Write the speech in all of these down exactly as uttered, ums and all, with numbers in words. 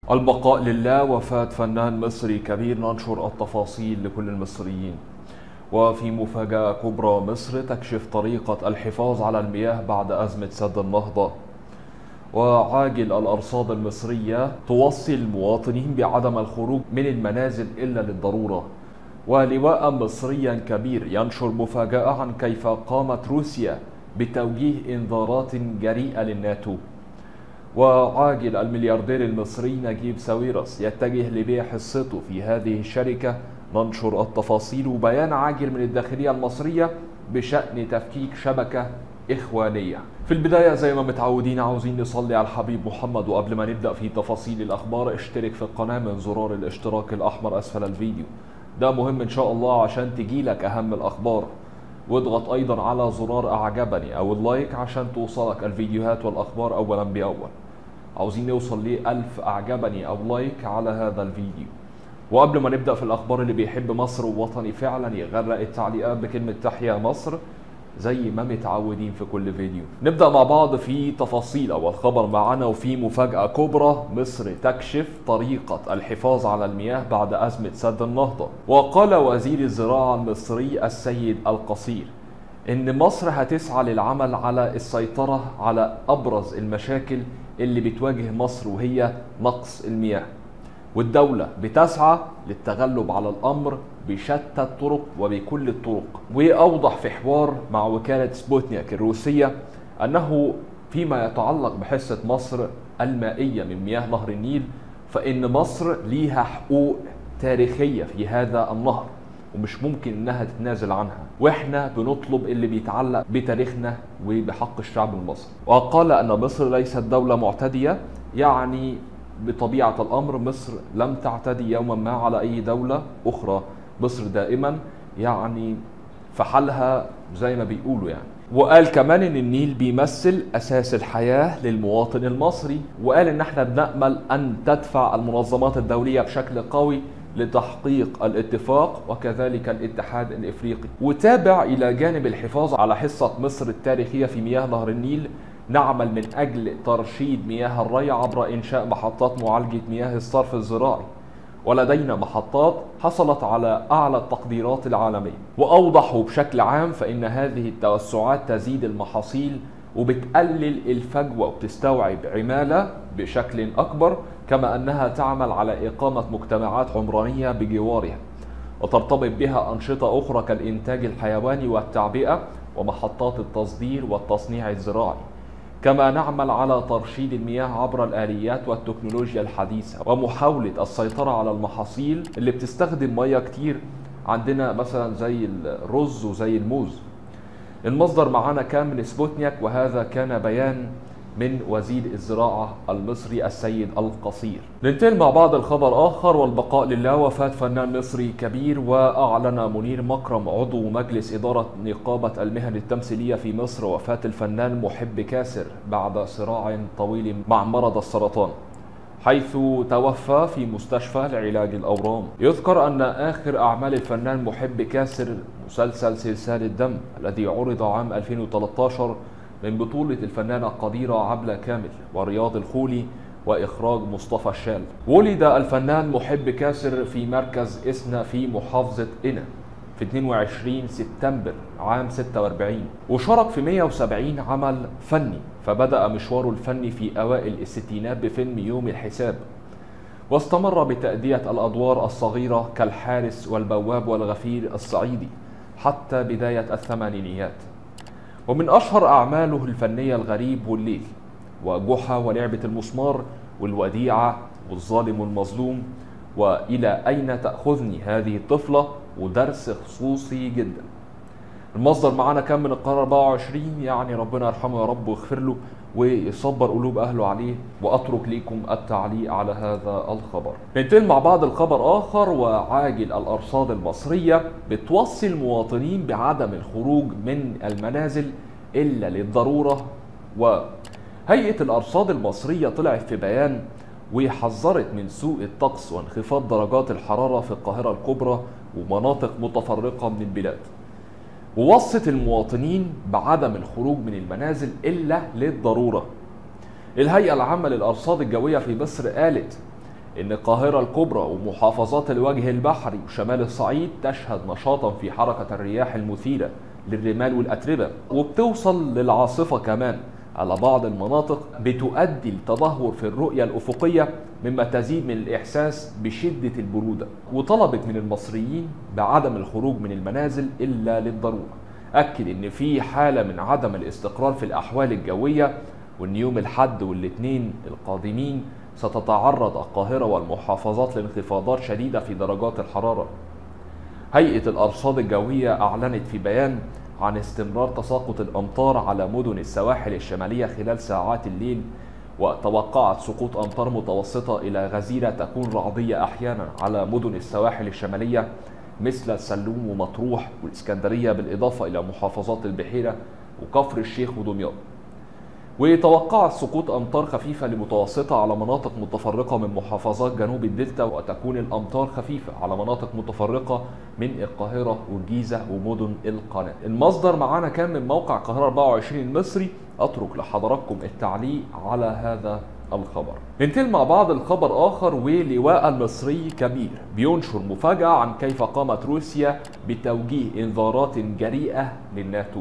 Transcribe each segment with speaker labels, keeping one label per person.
Speaker 1: البقاء لله. وفاة فنان مصري كبير، ننشر التفاصيل لكل المصريين. وفي مفاجأة كبرى، مصر تكشف طريقة الحفاظ على المياه بعد أزمة سد النهضة. وعاجل الأرصاد المصرية توصي المواطنين بعدم الخروج من المنازل إلا للضرورة. ولواء مصريا كبير ينشر مفاجأة عن كيف قامت روسيا بتوجيه إنذارات جريئة للناتو. وعاجل الملياردير المصري نجيب ساويرس يتجه لبيع حصته في هذه الشركة. ننشر التفاصيل وبيان عاجل من الداخلية المصرية بشأن تفكيك شبكة إخوانية. في البداية زي ما متعودين عاوزين نصلي على الحبيب محمد، وقبل ما نبدأ في تفاصيل الأخبار اشترك في القناة من زرار الاشتراك الأحمر أسفل الفيديو، ده مهم إن شاء الله عشان تجيلك أهم الأخبار. واضغط أيضا على زرار أعجبني أو اللايك عشان توصلك الفيديوهات والأخبار أولا بأول. عاوزين نوصل ل ألف أعجبني أو لايك على هذا الفيديو. وقبل ما نبدأ في الأخبار، اللي بيحب مصر ووطني فعلا يغرق التعليقات بكلمة تحيا مصر زي ما متعودين في كل فيديو. نبدأ مع بعض في تفاصيل أول خبر معنا. وفي مفاجأة كبرى، مصر تكشف طريقة الحفاظ على المياه بعد أزمة سد النهضة. وقال وزير الزراعة المصري السيد القصير إن مصر هتسعى للعمل على السيطرة على أبرز المشاكل اللي بتواجه مصر، وهي نقص المياه، والدولة بتسعى للتغلب على الأمر بشتى الطرق وبكل الطرق. وأوضح في حوار مع وكالة سبوتنيك الروسية أنه فيما يتعلق بحصة مصر المائية من مياه نهر النيل، فإن مصر ليها حقوق تاريخية في هذا النهر ومش ممكن انها تتنازل عنها، واحنا بنطلب اللي بيتعلق بتاريخنا وبحق الشعب المصري. وقال ان مصر ليست دولة معتدية، يعني بطبيعة الامر مصر لم تعتدي يوما ما على اي دولة اخرى. مصر دائما يعني في حالها زي ما بيقولوا يعني. وقال كمان ان النيل بيمثل اساس الحياة للمواطن المصري، وقال ان احنا بنأمل ان تدفع المنظمات الدولية بشكل قوي لتحقيق الاتفاق وكذلك الاتحاد الافريقي. وتابع الى جانب الحفاظ على حصة مصر التاريخية في مياه نهر النيل، نعمل من اجل ترشيد مياه الري عبر انشاء محطات معالجة مياه الصرف الزراعي، ولدينا محطات حصلت على اعلى التقديرات العالمية. واوضحوا بشكل عام فان هذه التوسعات تزيد المحاصيل وبتقلل الفجوة وبتستوعب عمالة بشكل أكبر، كما أنها تعمل على إقامة مجتمعات عمرانية بجوارها، وترتبط بها أنشطة أخرى كالإنتاج الحيواني والتعبئة ومحطات التصدير والتصنيع الزراعي. كما نعمل على ترشيد المياه عبر الآليات والتكنولوجيا الحديثة ومحاولة السيطرة على المحاصيل اللي بتستخدم مياه كتير عندنا، مثلا زي الرز وزي الموز. المصدر معنا كان من سبوتنيك، وهذا كان بيان من وزير الزراعة المصري السيد القصير. ننتقل مع بعض الخبر آخر، والبقاء لله. وفاة فنان مصري كبير، وأعلن منير مكرم عضو مجلس إدارة نقابة المهن التمثيلية في مصر وفاة الفنان محب كاسر بعد صراع طويل مع مرض السرطان، حيث توفى في مستشفى لعلاج الأورام. يذكر أن آخر أعمال الفنان محب كاسر مسلسل سلسال الدم الذي عرض عام ألفين وثلاثة عشر من بطولة الفنانة القديرة عبلة كامل ورياض الخولي وإخراج مصطفى الشال. ولد الفنان محب كاسر في مركز إسنا في محافظة قنا في اثنين وعشرين سبتمبر عام ستة وأربعين، وشارك في مئة وسبعين عمل فني، فبدأ مشواره الفني في أوائل الستينات بفيلم يوم الحساب، واستمر بتأدية الأدوار الصغيرة كالحارس والبواب والغفير الصعيدي حتى بداية الثمانينيات. ومن أشهر أعماله الفنية الغريب والليل وجحا ولعبة المسمار والوديعة والظالم والمظلوم وإلى أين تأخذني هذه الطفلة، ودرس خصوصي جدا. المصدر معنا كان من القرن أربعة وعشرين، يعني ربنا يرحمه يا رب ويغفر له ويصبر قلوب أهله عليه. وأترك لكم التعليق على هذا الخبر. ننتقل مع بعض الخبر آخر. وعاجل الأرصاد المصرية بتوصي المواطنين بعدم الخروج من المنازل إلا للضرورة. وهيئة الأرصاد المصرية طلعت في بيان وحذرت من سوء الطقس وانخفاض درجات الحرارة في القاهرة الكبرى ومناطق متفرقة من البلاد، ووصت المواطنين بعدم الخروج من المنازل إلا للضرورة. الهيئة العامة للأرصاد الجوية في مصر قالت إن القاهرة الكبرى ومحافظات الوجه البحري وشمال الصعيد تشهد نشاطا في حركة الرياح المثيرة للرمال والأتربة، وبتوصل للعاصفة كمان على بعض المناطق، بتؤدي لتدهور في الرؤية الأفقية مما تزيد من الإحساس بشدة البرودة، وطلبت من المصريين بعدم الخروج من المنازل إلا للضرورة. أكد إن في حالة من عدم الاستقرار في الأحوال الجوية، وإن يوم الأحد والاثنين القادمين ستتعرض القاهرة والمحافظات لانخفاضات شديدة في درجات الحرارة. هيئة الأرصاد الجوية أعلنت في بيان عن استمرار تساقط الأمطار على مدن السواحل الشمالية خلال ساعات الليل، وتوقعت سقوط أمطار متوسطة إلى غزيرة تكون رعدية أحيانا على مدن السواحل الشمالية مثل السلوم ومطروح والإسكندرية، بالإضافة إلى محافظات البحيرة وكفر الشيخ ودمياط. وتوقعت سقوط أمطار خفيفة لمتوسطة على مناطق متفرقة من محافظات جنوب الدلتا، وتكون الأمطار خفيفة على مناطق متفرقة من القاهرة والجيزة ومدن القناة. المصدر معانا كان من موقع القاهرة أربعة وعشرين المصري. أترك لحضراتكم التعليق على هذا الخبر. ننتقل مع بعض الخبر آخر. ولواء المصري كبير بينشر مفاجأة عن كيف قامت روسيا بتوجيه إنذارات جريئة للناتو.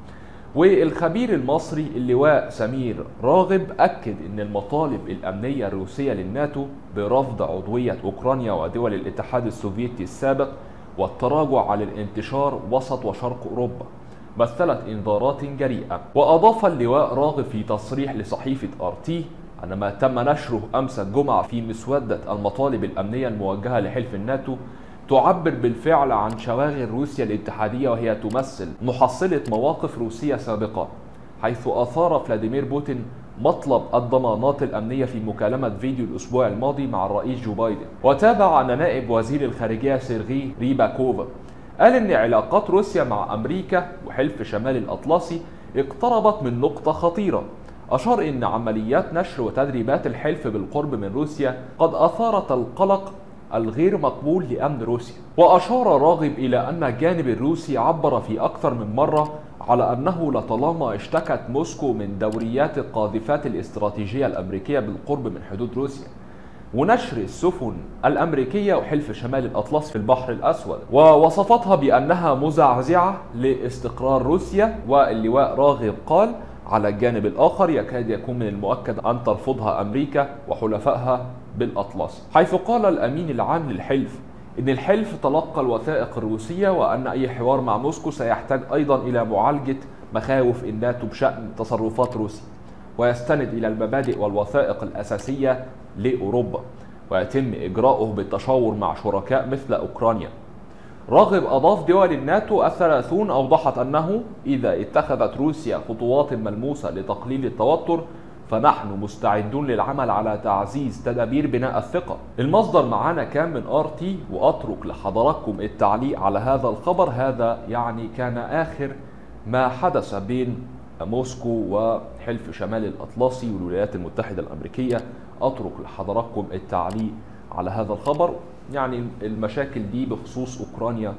Speaker 1: والخبير المصري اللواء سمير راغب أكد أن المطالب الأمنية الروسية للناتو برفض عضوية أوكرانيا ودول الاتحاد السوفيتي السابق والتراجع عن الانتشار وسط وشرق أوروبا مثلت إنذارات جريئة. وأضاف اللواء راغب في تصريح لصحيفة آر تي أن ما تم نشره أمس الجمعة في مسودة المطالب الأمنية الموجهة لحلف الناتو تعبر بالفعل عن شواغل روسيا الاتحادية، وهي تمثل محصلة مواقف روسية سابقة، حيث أثار فلاديمير بوتين مطلب الضمانات الأمنية في مكالمة فيديو الأسبوع الماضي مع الرئيس جو بايدن. وتابع أن نائب وزير الخارجية سيرغي ريباكوف قال إن علاقات روسيا مع أمريكا وحلف شمال الأطلسي اقتربت من نقطة خطيرة. أشار إن عمليات نشر وتدريبات الحلف بالقرب من روسيا قد أثارت القلق الغير مقبول لأمن روسيا. وأشار راغب إلى أن الجانب الروسي عبر في أكثر من مرة على أنه لطالما اشتكت موسكو من دوريات القاذفات الاستراتيجية الأمريكية بالقرب من حدود روسيا ونشر السفن الأمريكية وحلف شمال الأطلس في البحر الأسود، ووصفتها بأنها مزعزعة لاستقرار روسيا. واللواء راغب قال على الجانب الآخر يكاد يكون من المؤكد أن ترفضها أمريكا وحلفائها بالأطلس، حيث قال الأمين العام للحلف إن الحلف تلقى الوثائق الروسية وأن أي حوار مع موسكو سيحتاج أيضا إلى معالجة مخاوف الناتو بشأن تصرفات روسيا، ويستند إلى المبادئ والوثائق الأساسية لأوروبا، ويتم إجراؤه بالتشاور مع شركاء مثل أوكرانيا. راغب أضاف دول الناتو الثلاثون أوضحت أنه إذا اتخذت روسيا خطوات ملموسة لتقليل التوتر فنحن مستعدون للعمل على تعزيز تدابير بناء الثقة. المصدر معانا كان من آر تي، وأترك لحضراتكم التعليق على هذا الخبر. هذا يعني كان آخر ما حدث بين موسكو وحلف شمال الأطلسي والولايات المتحدة الأمريكية. أترك لحضراتكم التعليق على هذا الخبر، يعني المشاكل دي بخصوص أوكرانيا،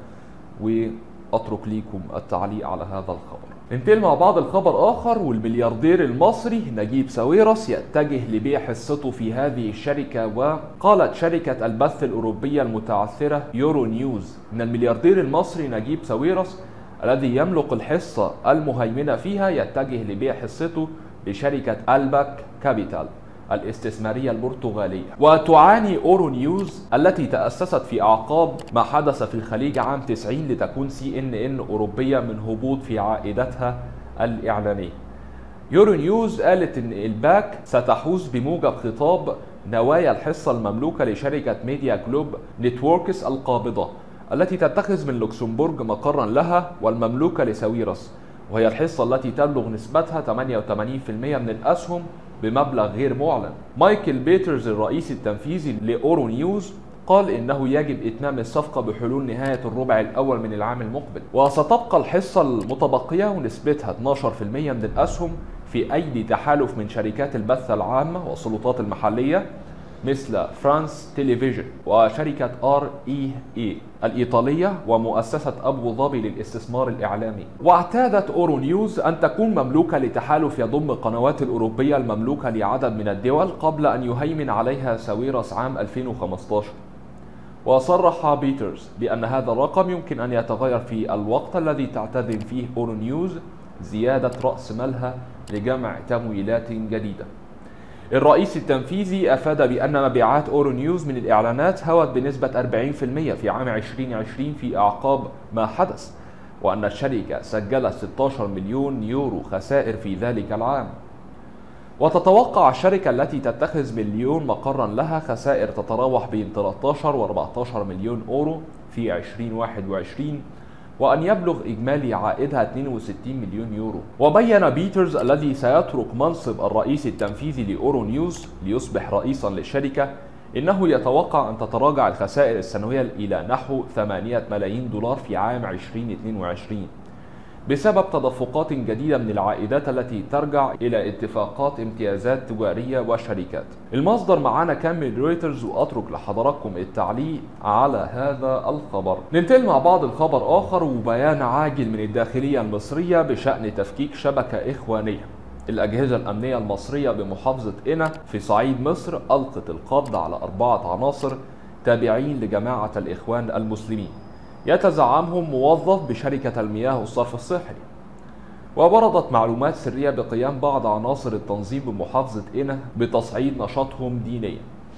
Speaker 1: وأترك ليكم التعليق على هذا الخبر. ننتقل مع بعض الخبر آخر. والملياردير المصري نجيب ساويرس يتجه لبيع حصته في هذه الشركة. وقالت شركة البث الأوروبية المتعثرة يورو نيوز إن الملياردير المصري نجيب ساويرس الذي يملك الحصة المهيمنة فيها يتجه لبيع حصته لشركة ألباك كابيتال الاستثمارية البرتغالية. وتعاني أورو نيوز التي تأسست في أعقاب ما حدث في الخليج عام تسعين لتكون سي إن إن أوروبية من هبوط في عائدتها الإعلانية. يورو نيوز قالت إن الباك ستحوز بموجب خطاب نوايا الحصة المملوكة لشركة ميديا جلوب نتوركس القابضة التي تتخذ من لوكسمبورغ مقرا لها والمملوكة لساويرس، وهي الحصة التي تبلغ نسبتها ثمانية وثمانين بالمئة من الأسهم بمبلغ غير معلن. مايكل بيترز الرئيس التنفيذي لأورو نيوز قال إنه يجب إتمام الصفقة بحلول نهاية الربع الأول من العام المقبل، وستبقى الحصة المتبقية ونسبتها اثني عشر بالمئة من الأسهم في أيدي تحالف من شركات البث العامة والسلطات المحلية. مثل فرانس تيليفيجن وشركة آر إي إي الإيطالية ومؤسسة أبو ظبي للاستثمار الإعلامي. واعتادت أورو نيوز أن تكون مملوكة لتحالف يضم القنوات الأوروبية المملوكة لعدد من الدول قبل أن يهيمن عليها ساويرس عام ألفين وخمسة عشر. وصرح بيترز بأن هذا الرقم يمكن أن يتغير في الوقت الذي تعتزم فيه أورو نيوز زيادة رأس مالها لجمع تمويلات جديدة. الرئيس التنفيذي أفاد بأن مبيعات أورو نيوز من الإعلانات هوت بنسبة أربعين بالمئة في عام ألفين وعشرين في أعقاب ما حدث، وأن الشركة سجلت ستة عشر مليون يورو خسائر في ذلك العام. وتتوقع الشركة التي تتخذ مليون مقرا لها خسائر تتراوح بين ثلاثة عشر و أربعة عشر مليون أورو في ألفين وواحد وعشرين، وأن يبلغ إجمالي عائدها اثنين وستين مليون يورو. وبين بيترز الذي سيترك منصب الرئيس التنفيذي لأورو نيوز ليصبح رئيسا للشركة إنه يتوقع أن تتراجع الخسائر السنوية إلى نحو ثمانية ملايين دولار في عام ألفين واثنين وعشرين بسبب تدفقات جديدة من العائدات التي ترجع إلى اتفاقات امتيازات تجارية وشركات. المصدر معانا كان من رويترز، وأترك لحضراتكم التعليق على هذا الخبر. ننتقل مع بعض الخبر آخر، وبيان عاجل من الداخلية المصرية بشأن تفكيك شبكة إخوانية. الأجهزة الأمنية المصرية بمحافظة قنا في صعيد مصر ألقت القبض على أربعة عناصر تابعين لجماعة الإخوان المسلمين يتزعمهم موظف بشركة المياه والصرف الصحي. وبردت معلومات سرية بقيام بعض عناصر التنظيم بمحافظة قنا بتصعيد نشاطهم دينيا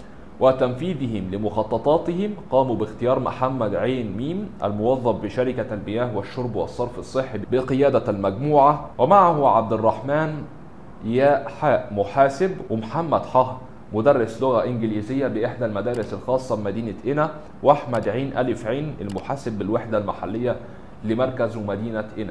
Speaker 1: وتنفيذهم لمخططاتهم. قاموا باختيار محمد عين ميم الموظف بشركة المياه والشرب والصرف الصحي بقيادة المجموعة، ومعه عبد الرحمن ياء حاء محاسب، ومحمد حه مدرس لغة إنجليزية بإحدى المدارس الخاصة بمدينة قنا، وأحمد عين ألف عين المحاسب بالوحدة المحلية لمركز ومدينة قنا.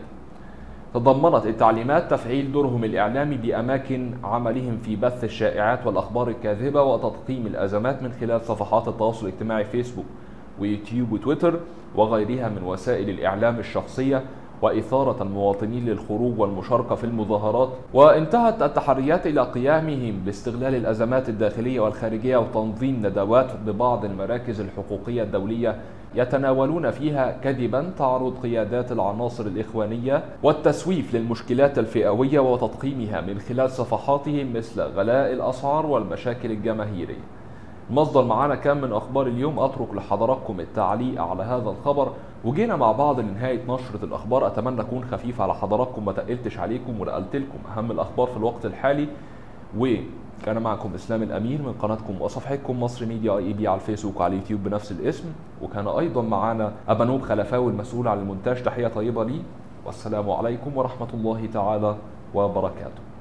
Speaker 1: تضمنت التعليمات تفعيل دورهم الإعلامي بأماكن عملهم في بث الشائعات والأخبار الكاذبة وتضخيم الأزمات من خلال صفحات التواصل الاجتماعي فيسبوك ويوتيوب وتويتر وغيرها من وسائل الإعلام الشخصية، وإثارة المواطنين للخروج والمشاركة في المظاهرات. وانتهت التحريات إلى قيامهم باستغلال الأزمات الداخلية والخارجية وتنظيم ندوات ببعض المراكز الحقوقية الدولية يتناولون فيها كذبا تعرض قيادات العناصر الإخوانية والتسويف للمشكلات الفئوية وتضخيمها من خلال صفحاتهم مثل غلاء الأسعار والمشاكل الجماهيرية. المصدر معانا كان من أخبار اليوم. أترك لحضراتكم التعليق على هذا الخبر، وجينا مع بعض لنهاية نشرة الأخبار. أتمنى أكون خفيف على حضراتكم، ما تقلتش عليكم ونقلت لكم أهم الأخبار في الوقت الحالي. وكان معكم إسلام الأمير من قناتكم وصفحتكم مصر ميديا اي بي على الفيسبوك وعلى اليوتيوب بنفس الاسم. وكان أيضا معانا أبانوب خلفاوي المسؤول عن المونتاج. تحية طيبة لي، والسلام عليكم ورحمة الله تعالى وبركاته.